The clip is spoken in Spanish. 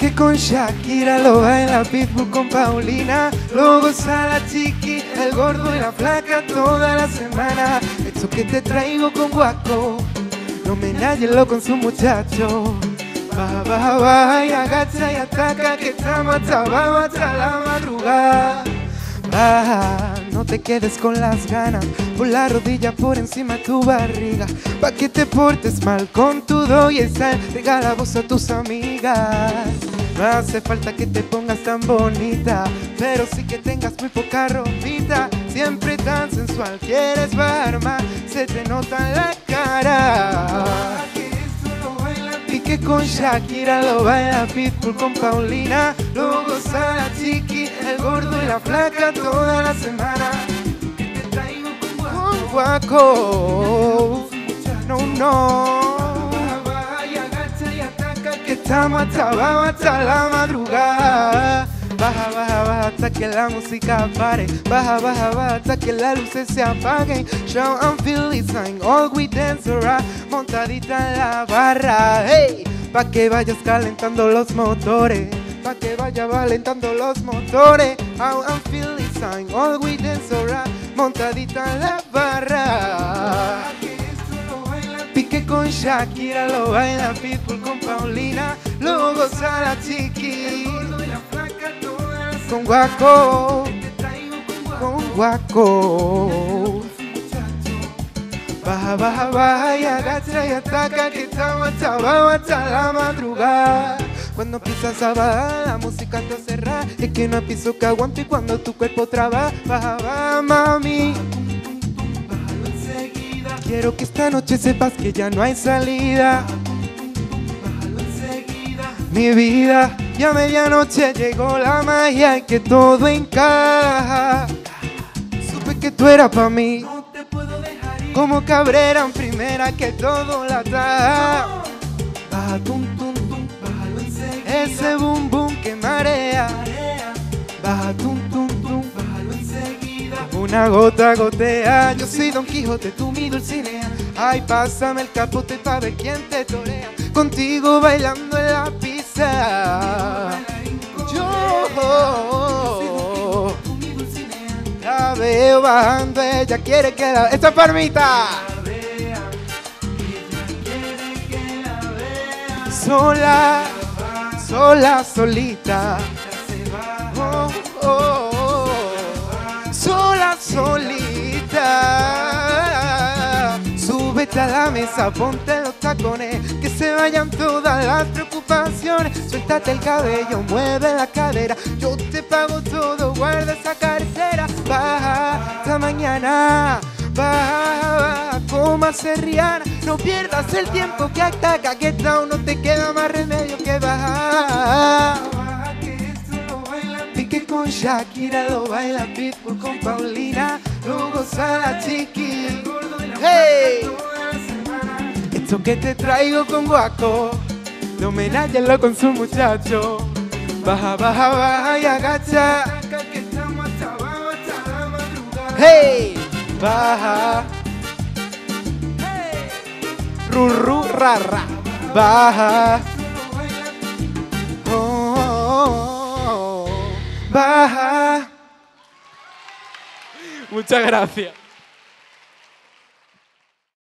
Piqué con Shakira, lo baila Pitbull con Paulina, lo goza la chiqui, el gordo y la flaca toda la semana. Esto que te traigo con Guaco, no me nadie con su muchacho. Baja, baja, baja y agacha y ataca, que estamos hasta abajo hasta la madrugada. Baja, no te quedes con las ganas, pon la rodilla por encima de tu barriga, pa' que te portes mal con tu do y sal, regala voz a tus amigas. No hace falta que te pongas tan bonita, pero sí que tengas muy poca ropita, siempre tan sensual, quieres barma, se te nota en la cara. Piqué con Shakira, lo baila Pitbull con Paulina, lo goza la chiqui, el gordo y la flaca toda la semana. Te traigo con Guaco, no, no. Y agacha y ataca, que estamos hasta abajo hasta la madrugada. Baja, baja, baja hasta que la música pare. Baja, baja, baja hasta que las luces se apaguen. Show and feel it, sign, all we dance around. Montadita en la barra, hey, pa' que vayas calentando los motores, pa' que vaya calentando los motores. How and feel it, sign, all we dance around. Montadita en la barra. Piqué con Shakira, lo baila Pitbull con Paulina, lo goza la chiqui, con Guaco, con Guaco. Baja, baja, baja y agacha y ataca, que estamos hasta abajo hasta la madrugada. Cuando empiezas a bajar, la música te cerra, es que no hay piso que aguante y cuando tu cuerpo traba. Baja, baja, mami, quiero que esta noche sepas que ya no hay salida. Mi vida, ya a medianoche llegó la magia y que todo encaja. Supe que tú eras pa' mí, no te puedo dejar ir, como Cabrera en primera que todo la da. Baja, tum, tum, tum, bájalo enseguida, ese boom boom que marea. Baja, tum, tum, tum, bájalo enseguida, una gota gotea. Yo soy Don Quijote, tú mi Dulcinea. Ay, pásame el capote pa' ver quién te torea, contigo bailando en la pista. Yo la veo bajando, ella quiere que la... ¡Esta palmita! Sola, sola, solita. Oh, oh, oh. Sola, solita. Súbete a la mesa, ponte los tacones, que se vayan todas las preocupaciones. Suéltate el cabello, mueve la cadera, yo te pago todo, guarda esa cartera. Baja hasta mañana, baja, baja, como hace Rihanna. No pierdas el tiempo que ataca, que down, no te queda más remedio que bajar. Piqué con Shakira, lo baila Pitbull con Paulina, lo goza la chiqui. Hey, esto que te traigo con Guaco, no me nadie con su muchacho. Baja, baja, baja y agacha, que estamos hasta abajo hasta la madrugada. Hey, baja, hey, ru, ra, ra. Baja, oh, oh, oh. Baja. Muchas gracias.